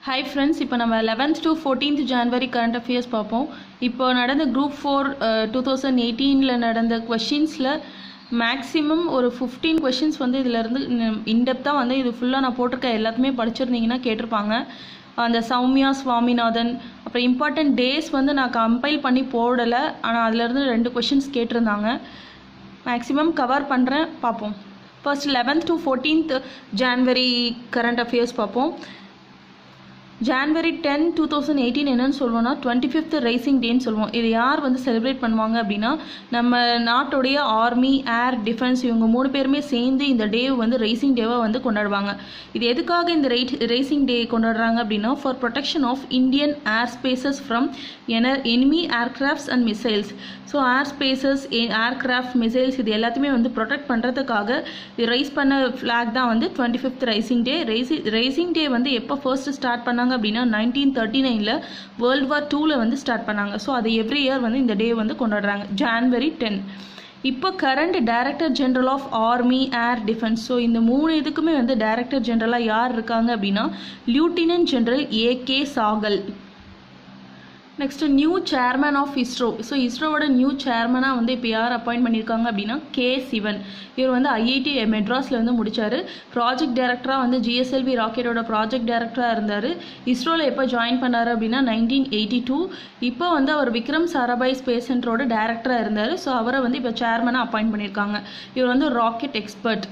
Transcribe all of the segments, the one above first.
Hi friends, இப்போ நம்ம 11th to 14th January current affairs பார்ப்போம். இப்போ நடந்த group 4 2018ல நடந்த questions-ல மேக்ஸிமம் ஒரு 15 questions வந்து இதில் இருந்து இன்டெப்த்தாக வந்து இது ஃபுல்லாக நான் போட்டிருக்க எல்லாத்துமே படிச்சிருந்தீங்கன்னா கேட்டிருப்பாங்க. அந்த சௌமியா சுவாமிநாதன் அப்புறம் இம்பார்ட்டன்ட் டேஸ் வந்து நான் கம்பைல் பண்ணி போடலை, ஆனால் அதிலேருந்து 2 questions கேட்டிருந்தாங்க. மேக்ஸிமம் கவர் பண்ணுறேன், பார்ப்போம். First 11th to 14th January current affairs பார்ப்போம். January 10, 2018 என்னன்னு சொல்லுவோம்னா 25th ரைசிங் டேன்னு சொல்லுவோம். இது யார் வந்து செலிப்ரேட் பண்ணுவாங்க அப்படின்னா நம்ம நாட்டுடைய ஆர்மி, ஏர், டிஃபென்ஸ் இவங்க 3 பேருமே சேர்ந்து இந்த டே வந்து ரைசிங் டேவாக வந்து கொண்டாடுவாங்க. இது எதுக்காக இந்த ரைசிங் டே கொண்டாடுறாங்க அப்படின்னா for protection of Indian air spaces from enemy aircrafts and missiles. So air spaces, aircraft, missiles இது எல்லாத்தையுமே வந்து ப்ரொடெக்ட் பண்ணுறதுக்காக ரைஸ் பண்ண ஃப்ளாக் தான் வந்து 25th ரைசிங் டே. ரைசிங் டே வந்து எப்போ ஃபர்ஸ்ட் ஸ்டார்ட் பண்ணாங்க அப்படின்னா 1939ல் வேர்ல்டு வார் 2ல வந்து ஸ்டார்ட் பண்ணாங்க. ஸோ அது எவ்ரி இயர் வந்து இந்த டே வந்து கொண்டாடுறாங்க January 10. இப்போ current director general of army, air, defence. So இந்த 3 இதுக்குமே வந்து டைரக்டர் ஜெனரலாக யார் இருக்காங்க அப்படின்னா lieutenant general A.K. Sahgal. Next new chairman of ISRO. So இஸ்ரோவோட நியூ சேர்மனாக வந்து இப்போ யார் அப்பாயிண்ட் பண்ணியிருக்காங்க அப்படின்னா K. சிவன். இவர் வந்து IIT மெட்ராஸில் வந்து முடித்தார். ப்ராஜெக்ட் டைரக்டராக வந்து GSLV ராக்கெட்டோட ப்ராஜெக்ட் டைரக்டராக இருந்தார். இஸ்ரோவில் எப்போ ஜாயின் பண்ணார் அப்படின்னா 1982. இப்போ வந்து அவர் விக்ரம் சாராபாய் ஸ்பேஸ் சென்டரோட டைரக்டராக இருந்தார். ஸோ அவரை வந்து இப்போ சேர்மனாக அப்பாயிண்ட் பண்ணியிருக்காங்க. இவர் வந்து rocket expert.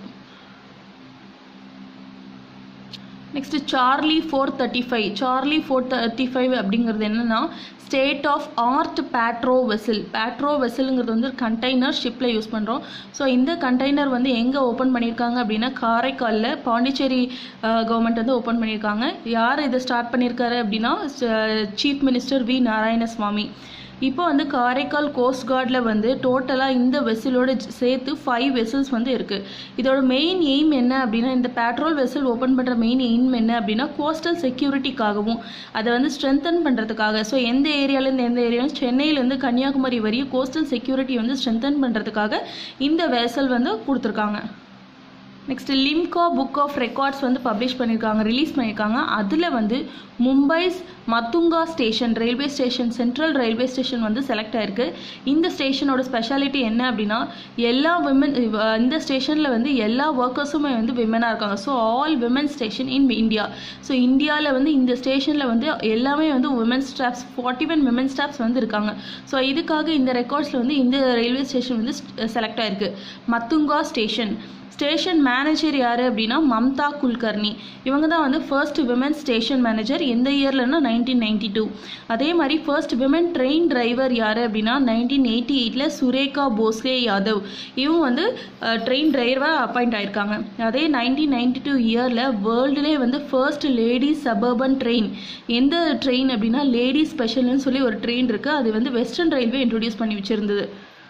Next Charlie 435. Charlie 435 அப்படிங்கிறது என்னன்னா state of art patrol vessel. Patrol வெசலுங்கிறது வந்து கண்டெய்னர் ஷிப்பில் யூஸ் பண்ணுறோம். ஸோ இந்த கண்டெய்னர் வந்து எங்கே ஓப்பன் பண்ணியிருக்காங்க அப்படின்னா காரைக்காலில் பாண்டிச்சேரி கவர்மெண்ட் வந்து ஓப்பன் பண்ணியிருக்காங்க. யார் இதை ஸ்டார்ட் பண்ணியிருக்காரு அப்படின்னா சீஃப் மினிஸ்டர் V. நாராயணசுவாமி. இப்போ வந்து காரைக்கால் கோஸ்ட் கார்டில் வந்து டோட்டலாக இந்த வெசலோட சேர்த்து 5 வெசல்ஸ் வந்து இருக்குது. இதோட மெயின் எய்ம் என்ன அப்படின்னா இந்த பேட்ரோல் வெசல் ஓப்பன் பண்ணுற மெயின் எய்ம் என்ன அப்படின்னா கோஸ்டல் செக்யூரிட்டிக்காகவும் அதை வந்து ஸ்ட்ரென்தன் பண்ணுறதுக்காக. ஸோ எந்த ஏரியாலேருந்து எந்த ஏரியா, சென்னையிலேருந்து கன்னியாகுமரி வரையும் கோஸ்டல் செக்யூரிட்டி வந்து ஸ்ட்ரென்தன் பண்ணுறதுக்காக இந்த வெசல் வந்து கொடுத்துருக்காங்க. Next Limca book of records வந்து பப்ளிஷ் பண்ணியிருக்காங்க, ரிலீஸ் பண்ணியிருக்காங்க. அதில் வந்து Mumbai's Matunga station railway station, central railway station வந்து செலக்ட் ஆயிருக்கு. இந்த ஸ்டேஷனோட ஸ்பெஷாலிட்டி என்ன அப்படின்னா எல்லா விமன், இந்த ஸ்டேஷனில் வந்து எல்லா ஒர்க்கர்ஸுமே வந்து விமனாக இருக்காங்க. So all women station in India. So இந்தியாவில் வந்து இந்த ஸ்டேஷனில் வந்து எல்லாமே வந்து விமன் ஸ்டாஃப்ஸ் 41 விமன் ஸ்டாஃப்ஸ் வந்து இருக்காங்க. ஸோ இதுக்காக இந்த ரெக்கார்ட்ஸில் வந்து இந்த ரயில்வே ஸ்டேஷன் வந்து செலக்ட் ஆயிருக்கு. மத்துங்கா ஸ்டேஷன். ஸ்டேஷன் மேனேஜர் யார் அப்படின்னா மம்தா குல்கர்னி. இவங்க தான் வந்து ஃபர்ஸ்ட் விமன் ஸ்டேஷன் மேனேஜர். எந்த இயர்லன்னா 1992. அதே மாதிரி ஃபர்ஸ்ட் விமன் ட்ரெயின் டிரைவர் யார் அப்படின்னா 1988ல் சுரேகா போஸ்லே யாதவ். இவங்க வந்து ட்ரெயின் டிரைவராக அப்பாயிண்ட் ஆயிருக்காங்க. அதே 1992 இயரில் வேர்ல்டுலேயே வந்து ஃபர்ஸ்ட் லேடிஸ் சபர்பன் ட்ரெயின். எந்த ட்ரெயின் அப்படின்னா லேடிஸ் ஸ்பெஷல்னு சொல்லி ஒரு ட்ரெயின் இருக்குது. அது வந்து வெஸ்டர்ன் ரயில்வே இன்ட்ரடியூஸ் பண்ணி வச்சுருந்தது.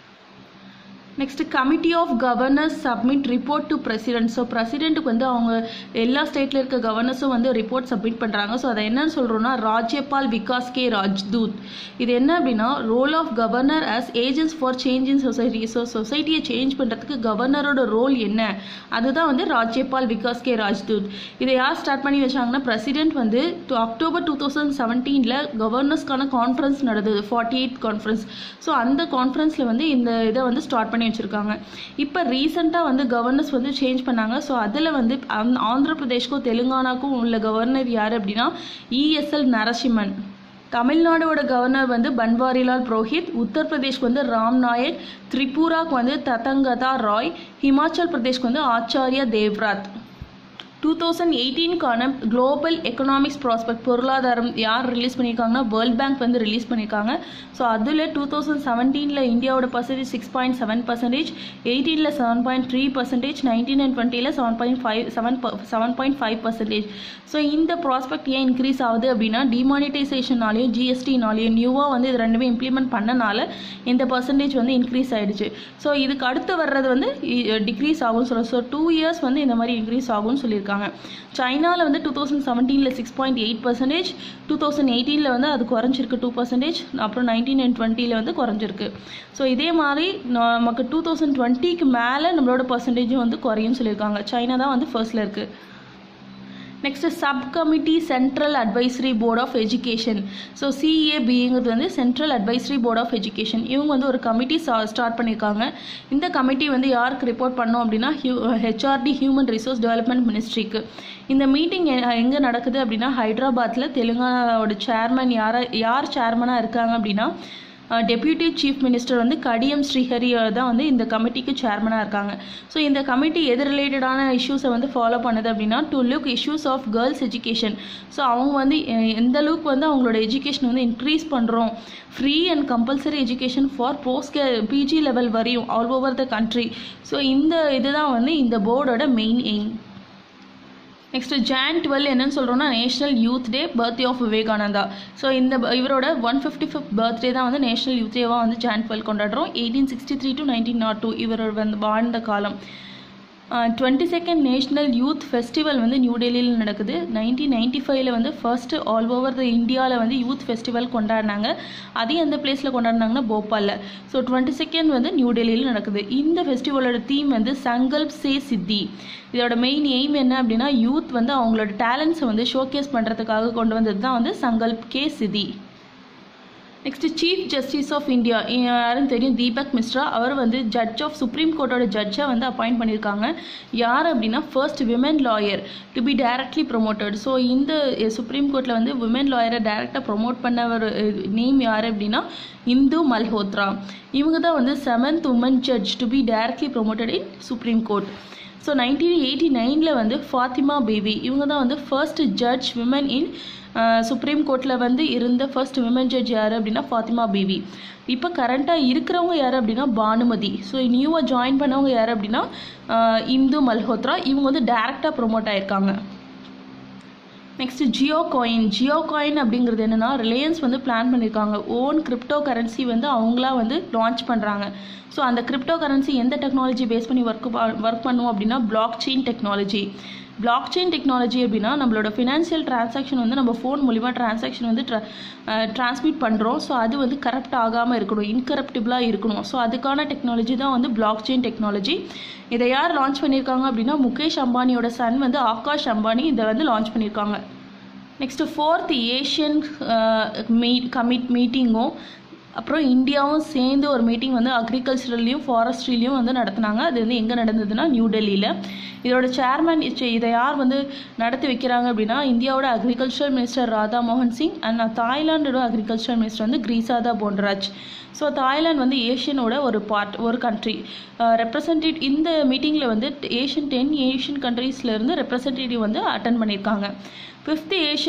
Next committee of governors submit report to president. So பிரசிடென்ட்டுக்கு வந்து அவங்க எல்லா ஸ்டேட்டில் இருக்க கவர்னர்ஸும் வந்து ரிப்போர்ட் சப்மிட் பண்ணுறாங்க. ஸோ அதை என்னன்னு சொல்கிறோன்னா ராஜ்யபால் விகாஸ் கே ராஜ்தூத். இது என்ன அப்படின்னா role of governor as agents for change in society. So சொசைட்டியை சேஞ்ச் பண்ணுறதுக்கு கவர்னரோட ரோல் என்ன, அதுதான் வந்து ராஜ்யபால் விகாஸ் கே ராஜ்தூத். இதை யார் ஸ்டார்ட் பண்ணி வச்சாங்கன்னா பிரசிடென்ட் வந்து அக்டோபர் 2017ல் கவர்னர்ஸ்க்கான கான்ஃபரன்ஸ் நடந்தது, 48th கான்ஃபரன்ஸ். ஸோ அந்த கான்ஃபரன்ஸில் வந்து இந்த இதை வந்து ஸ்டார்ட் பண்ணி வச்சிருக்காங்க. இப்போ ரீசெண்டாக வந்து கவர்னர்ஸ் வந்து சேஞ்ச் பண்ணாங்க. ஸோ அதில் வந்து ஆந்திர பிரதேஷ்க்கும் தெலுங்கானாக்கும் உள்ள கவர்னர் யார் அப்படின்னா ESL நரசிம்மன். தமிழ்நாடோட கவர்னர் வந்து பன்வாரிலால் புரோஹித். உத்தரப்பிரதேஷ்க்கு வந்து ராம் நாயக். திரிபுராக்கு வந்து ததங்கதா ராய். ஹிமாச்சல் பிரதேஷ்க்கு வந்து ஆச்சாரியா தேவ்ராத். 2018க்கான குளோபல் எக்கனாமிக்ஸ் ப்ராஸ்பெக்ட் பொருளாதாரம் யார் ரிலீஸ் பண்ணியிருக்காங்கன்னா வேர்ல்ட் பேங்க் வந்து ரிலீஸ் பண்ணியிருக்காங்க. ஸோ அதில் 2017ல் இந்தியாவோட பர்சன்டேஜ் 6.7%, 18ல் 7.3%, 19 and 20ல் 7.5%. ஸோ இந்த ப்ராஸ்பெக்ட் ஏன் இன்க்ரீஸ் ஆகுது அப்படின்னா டிமானிட்டைசேஷனாலையும் GSTனாலையும் நியூவாக வந்து இது ரெண்டுமே இம்ப்ளிமெண்ட் பண்ணனால இந்த பர்சன்டேஜ் வந்து இன்க்ரீஸ் ஆகிடுச்சு. ஸோ இதுக்கு அடுத்து வர்றது வந்து டிக்ரீஸ் ஆகும்னு சொல்லுவோம். ஸோ 2 years வந்து இந்த மாதிரி இன்க்ரீஸ் ஆகும்னு சொல்லியிருக்காங்க. சைனாவில் வந்து 2017ல் 6.8%, 2018ல் வந்து அது குறைஞ்சிருக்கு 2%, அப்புறம் 19 and 20ல் வந்து குறைஞ்சிருக்கு. ஸோ இதே மாதிரி நமக்கு 2020க்கு மேலே நம்மளோட பர்சன்டேஜும் வந்து குறையும் சொல்லியிருக்காங்க. சைனா தான் வந்து ஃபர்ஸ்டில் இருக்குது. Next subcommittee central advisory board of education. So CABங்கிறது வந்து central advisory board of education. இவங்க வந்து ஒரு கமிட்டி ஸ்டார்ட் பண்ணியிருக்காங்க. இந்த கமிட்டி வந்து யாருக்கு ரிப்போர்ட் பண்ணோம் அப்படின்னா HRD ஹியூமன் ரிசோர்ஸ் டெவலப்மெண்ட் மினிஸ்ட்ரிக்கு. இந்த மீட்டிங் எங்கே நடக்குது அப்படின்னா ஹைதராபாத்தில். தெலுங்கானாவோட சேர்மன் யார் சேர்மனாக இருக்காங்க அப்படின்னா டெப்யூட்டி சீஃப் மினிஸ்டர் வந்து கடியம் ஸ்ரீஹரி தான் வந்து இந்த கமிட்டிக்கு சேர்மனாக இருக்காங்க. ஸோ இந்த கமிட்டி எது ரிலேட்டடான இஷ்யூஸை வந்து ஃபாலோ பண்ணுது அப்படின்னா to look issues of girls education. So அவங்க வந்து எந்த அளவுக்கு வந்து அவங்களோட எஜுகேஷன் வந்து இன்க்ரீஸ் பண்ணுறோம், free and compulsory education for PG level வரையும் all over the country. So இந்த இதுதான் வந்து இந்த போர்டோட மெயின் எய்ம். நெக்ஸ்ட் Jan 12 என்னன்னு சொல்கிறோன்னா national youth day, birthday of Vivekananda. So இவரோட 155th பர்த்டே தான் வந்து நேஷனல் யூத் டேவாக வந்து Jan 12 கொண்டாடுறோம். 1863 to 1902 இவரோட வந்து வாழ்ந்த காலம். 22nd நேஷ்னல் யூத் ஃபெஸ்டிவல் வந்து நியூ டெல்லியில் நடக்குது. 1995 வந்து ஃபர்ஸ்ட்டு ஆல் ஓவர் த இந்தியாவில் வந்து யூத் ஃபெஸ்டிவல் கொண்டாடினாங்க. அதே எந்த பிளேஸில் கொண்டாடினாங்கன்னா போபாலில். ஸோ 22nd வந்து நியூ டெல்லியில் நடக்குது. இந்த ஃபெஸ்டிவலோட தீம் வந்து சங்கல்ப் சே சித்தி. இதோட மெயின் எய்ம் என்ன அப்படின்னா யூத் வந்து அவங்களோட டேலண்ட்ஸை வந்து ஷோகேஸ் பண்ணுறதுக்காக கொண்டு வந்தது தான் வந்து Sankalp Ke Siddhi. Next chief justice of India யாருன்னு தெரியும், தீபக் மிஸ்ரா. அவர் வந்து ஜட்ஜ் ஆஃப் சுப்ரீம் கோர்ட்டோட ஜட்ஜை வந்து அப்பாயிண்ட் பண்ணியிருக்காங்க. யார் அப்படின்னா first women lawyer to be directly promoted. So இந்த சுப்ரீம் கோர்ட்டில் வந்து விமன் லாயரை டைரக்டாக ப்ரொமோட் பண்ண ஒரு நேம் யார் அப்படின்னா இந்து மல்ஹோத்ரா. இவங்க தான் வந்து 7th woman judge to be directly promoted in supreme court. So 1989 வந்து ஃபாத்திமா பேபி. இவங்க தான் வந்து first judge women in supreme கோர்ட்டில் வந்து இருந்த ஃபர்ஸ்ட் விமன் ஜட்ஜ் யார் அப்படின்னா ஃபாத்திமா பேபி. இப்போ கரண்ட்டாக இருக்கிறவங்க யார் அப்படின்னா பானுமதி. ஸோ நியூவாக ஜாயின் பண்ணவங்க யார் அப்படின்னா இந்து மல்ஹோத்ரா. இவங்க வந்து டைரெக்டாக ப்ரொமோட் ஆகியிருக்காங்க. நெக்ஸ்ட் ஜியோ காயின் அப்படிங்கிறது என்னென்னா ரிலையன்ஸ் வந்து பிளான் பண்ணியிருக்காங்க. ஓன் கிரிப்டோ கரன்சி வந்து அவங்களா வந்து லான்ச் பண்ணுறாங்க. ஸோ அந்த கிரிப்டோ கரன்சி எந்த டெக்னாலஜி பேஸ் பண்ணி ஒர்க் பண்ணுவோம் அப்படின்னா பிளாக் செயின் டெக்னாலஜி அப்படின்னா நம்மளோட ஃபினான்ஷியல் டிரான்சாக்ஷன் வந்து நம்ம ஃபோன் மூலிமா டிரான்சாக்ஷன் வந்து டிரான்ஸ்மிட் பண்ணுறோம். ஸோ அது வந்து கரப்ட் ஆகாமல் இருக்கணும், இன்கரப்டிபிளாக இருக்கணும். ஸோ அதுக்கான டெக்னாலஜி தான் வந்து பிளாக் செயின் டெக்னாலஜி. இதை யார் லான்ச் பண்ணியிருக்காங்க அப்படின்னா முகேஷ் அம்பானியோட சன் வந்து ஆகாஷ் அம்பானி இதை வந்து லான்ச் பண்ணியிருக்காங்க. நெக்ஸ்ட்டு 4th ஏஷியன் மீட்டிங்கும் அப்புறம் இந்தியாவும் சேர்ந்து ஒரு மீட்டிங் வந்து அக்ரிகல்ச்சரல்லையும் ஃபாரஸ்ட்ரிலையும் வந்து நடத்தினாங்க. அது வந்து எங்கே நடந்ததுன்னா நியூ டெல்லியில். இதோட சேர்மன் இதை யார் வந்து நடத்தி வைக்கிறாங்க அப்படின்னா இந்தியாவோட அக்ரிகல்ச்சர் மினிஸ்டர் ராதா மோகன் சிங் அண்ட் தாய்லாண்டோட அக்ரிகல்ச்சர் மினிஸ்டர் வந்து கிரீசாதா போன்ராஜ். ஸோ தாய்லாந்து வந்து ஏஷியனோட ஒரு கண்ட்ரி ரெப்ரசன்டேட். இந்த மீட்டிங்கில் வந்து 10 ஏஷியன் கண்ட்ரீஸ்லேருந்து ரெப்ரசன்டேட்டிவ் வந்து அட்டன் பண்ணியிருக்காங்க. 5th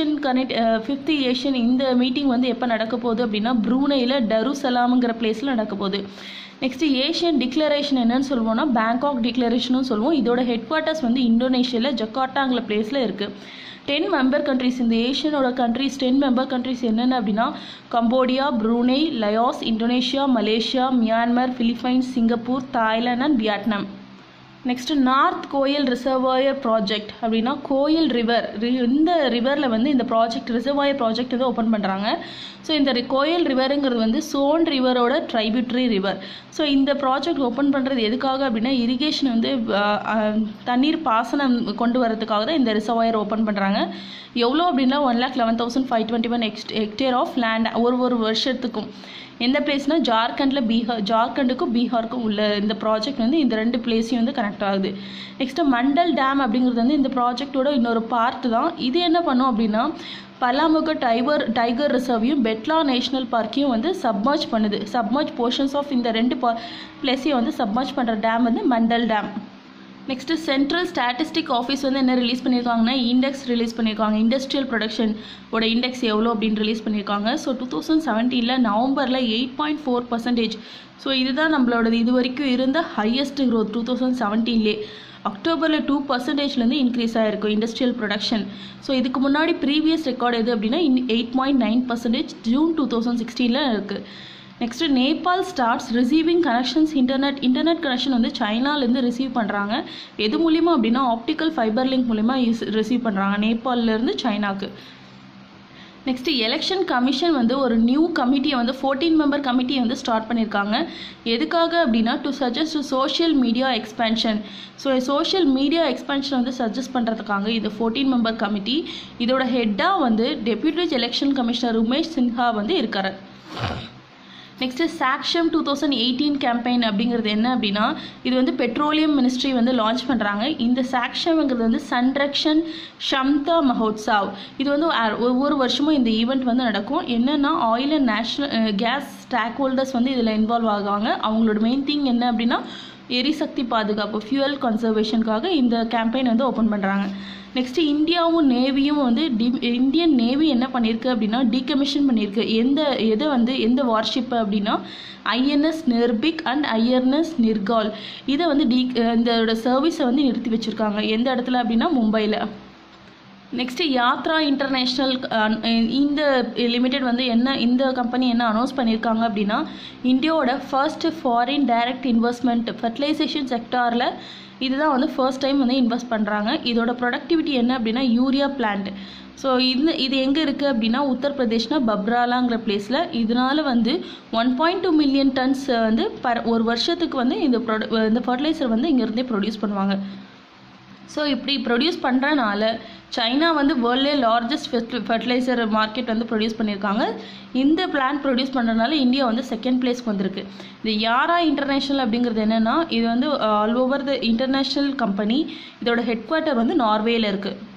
ஏஷியன் இந்த மீட்டிங் வந்து எப்போ நடக்க போகுது அப்படின்னா ப்ரூனேயில் டருசலாம்ங்கிற பிளேஸில் நடக்க போகுது. நெக்ஸ்ட்டு ஏஷியன் டிக்ளரேஷன் என்னன்னு சொல்லுவோம்னா பேங்காக் டிக்ளரேஷனும் சொல்லுவோம். இதோட ஹெட் குவார்ட்டர்ஸ் வந்து இந்தோனேஷியாவில் ஜக்கார்ட்டாங்கிற பிளேஸில் இருக்குது. 10 மெம்பர் கண்ட்ரிஸ், இந்த ஏஷியனோட கண்ட்ரிஸ் 10 மெம்பர் கண்ட்ரிஸ் என்னென்ன அப்படின்னா Cambodia, Brunei, Laos, Indonesia, Malaysia, Myanmar, Philippines, Singapore, Thailand and Vietnam. Next north Koel reservoir project அப்படின்னா கோயில் ரிவர், இந்த ரிவரில் வந்து இந்த ரிசர்வாயர் ப்ராஜெக்ட் வந்து ஓப்பன் பண்ணுறாங்க. ஸோ இந்த கோயில் ரிவருங்கிறது வந்து சோன் ரிவரோட ட்ரைபியூட்ரி ரிவர். ஸோ இந்த ப்ராஜெக்ட் ஓப்பன் பண்ணுறது எதுக்காக அப்படின்னா இரிகேஷன் வந்து தண்ணீர் பாசனம் கொண்டு வரதுக்காக தான் இந்த ரிசர்வாயர் ஓப்பன் பண்ணுறாங்க. எவ்வளோ அப்படின்னா 1,11,521 ஹெக்டேர் ஆஃப் லேண்ட் ஒரு வருஷத்துக்கும். எந்த பிளேஸ்னால் ஜார்க்கண்டுக்கும் பீகாருக்கும் உள்ள இந்த ப்ராஜெக்ட் வந்து இந்த 2 பிளேஸையும் வந்து கனெக்ட் ஆகுது. நெக்ஸ்ட்டு மண்டல் டேம் அப்படிங்கிறது வந்து இந்த ப்ராஜெக்டோட இன்னொரு பார்ட் தான். இது என்ன பண்ணும் அப்படின்னா பலாமுக டைகர் ரிசர்வையும் பெட்லா நேஷனல் பார்க்கையும் வந்து சப்மர்ஜ் போர்ஷன்ஸ் ஆஃப் இந்த 2 பிளேஸையும் வந்து சப்மர்ஜ் பண்ணுற டேம் வந்து Mandal dam. Next central statistic office வந்து என்ன ரிலீஸ் பண்ணியிருக்காங்கன்னா இண்டெக்ஸ் ரிலீஸ் பண்ணியிருக்காங்க. இண்டஸ்ட்ரியல் ப்ரொடக்ஷனோட இண்டெக்ஸ் எவ்வளோ அப்படின்னு ரிலீஸ் பண்ணியிருக்காங்க. ஸோ 2017 நவம்பரில் 8.4%. ஸோ இதுதான் நம்மளோட இது வரைக்கும் இருந்த ஹையஸ்ட் க்ரோத் 2017. அக்டோபரில் 2%லேருந்து இன்க்ரீஸ் ஆகிருக்கும் இண்டஸ்ட்ரியல் ப்ரொடக்ஷன். ஸோ இதுக்கு முன்னாடி ப்ரீவியஸ் ரெக்கார்டு எது அப்படின்னா 8.9% ஜூன் 2016 இருக்குது. Next Nepal starts receiving connections. Internet connection வந்து சைனாலேருந்து ரிசீவ் பண்ணுறாங்க. எது மூலிமா அப்படின்னா ஆப்டிக்கல் ஃபைபர் லிங்க் மூலிமா ரிசீவ் பண்ணுறாங்க நேபாளிலேருந்து சைனாக்கு. நெக்ஸ்ட் எலெக்ஷன் கமிஷன் வந்து ஒரு நியூ கமிட்டியை வந்து 14 மெம்பர் கமிட்டியை வந்து ஸ்டார்ட் பண்ணியிருக்காங்க. எதுக்காக அப்படின்னா to suggest social media expansion. So social media expansion வந்து சஜஸ்ட் பண்ணுறதுக்காக இது 14 மெம்பர் கமிட்டி. இதோட ஹெட்டாக வந்து deputy election commissioner Umesh Sinha வந்து இருக்காரு. நெக்ஸ்ட்டு சாக்ஷம் 2018 கேம்பெயின் அப்படிங்கிறது என்ன அப்படின்னா இது வந்து பெட்ரோலியம் மினிஸ்ட்ரி வந்து லான்ச் பண்ணுறாங்க. இந்த சாக்ஷம்ங்கிறது வந்து சன்ரக்ஷன் ஷம்தா மஹோத்சவ். இது வந்து ஒவ்வொரு வருஷமும் இந்த ஈவெண்ட் வந்து நடக்கும். என்னென்னா oil and national gas stock holders வந்து இதில் இன்வால்வ் ஆகுவாங்க. அவங்களோட மெயின் திங் என்ன அப்படின்னா எரிசக்தி பாதுகாப்பு ஃபியூயல் கன்சர்வேஷனுக்காக இந்த கேம்பெயின் வந்து ஓப்பன் பண்ணுறாங்க. நெக்ஸ்ட்டு இந்தியாவும் நேவியும் வந்து இந்தியன் நேவி என்ன பண்ணியிருக்கு அப்படின்னா டீகமிஷன் பண்ணியிருக்கு. எந்த வார்ஷிப்பு அப்படின்னா INS Nirbhik and INS Nirghat. இதை வந்து இதோட சர்வீஸை வந்து நிறுத்தி வச்சுருக்காங்க. எந்த இடத்துல அப்படின்னா மும்பையில். நெக்ஸ்ட்டு யாத்ரா இன்டர்நேஷ்னல் இந்த லிமிடெட் வந்து இந்த கம்பெனி என்ன அனௌன்ஸ் பண்ணியிருக்காங்க அப்படின்னா இந்தியாவோட first foreign direct investment fertilization செக்டாரில் இதுதான் வந்து ஃபர்ஸ்ட் டைம் வந்து இன்வெஸ்ட் பண்ணுறாங்க. இதோட ப்ரொடக்டிவிட்டி என்ன அப்படின்னா யூரியா பிளான்ட். ஸோ இது எங்கே இருக்குது அப்படின்னா உத்தரப்பிரதேஷ்னா பப்ராலாங்கிற பிளேஸில். இதனால் வந்து 1.2 மில்லியன் டன்ஸ் வந்து ஒரு வருஷத்துக்கு வந்து இந்த ஃபர்டிலைசர் வந்து இங்கேருந்தே ப்ரொடியூஸ் பண்ணுவாங்க. ஸோ இப்படி ப்ரொடியூஸ் பண்ணுறனால சைனா வந்து வேர்ல்ட்லே லார்ஜஸ்ட் ஃபர்டிலைசர் மார்க்கெட் வந்து ப்ரொடியூஸ் பண்ணியிருக்காங்க. இந்த பிளான்ட் ப்ரொடியூஸ் பண்ணுறதுனால இந்தியா வந்து செகண்ட் பிளேஸ்க்கு வந்திருக்கு. இந்த யாரா இன்டர்நேஷ்னல் அப்படிங்கிறது என்னென்னா இது வந்து all over the international company. இதோட ஹெட் குவார்ட்டர் வந்து நார்வேயில் இருக்குது.